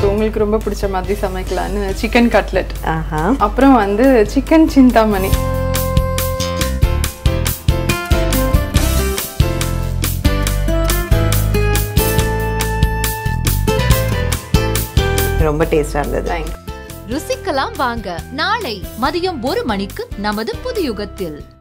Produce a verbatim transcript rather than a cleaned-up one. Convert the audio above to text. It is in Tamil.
உங்களுக்கு ரொம்ப பிடிச்ச மாதிரி சமைக்கலான்னு சிக்கன் கட்லெட். ஆஹா. அப்புறம் வந்து சிக்கன் சிந்தாமணி. ரொம்ப டேஸ்டா இருந்தது. தேங்க்ஸ். ருசிக்கலாம் வாங்க. நாளை மதியம் ஒரு மணிக்கு நமது புது யுகத்தில்.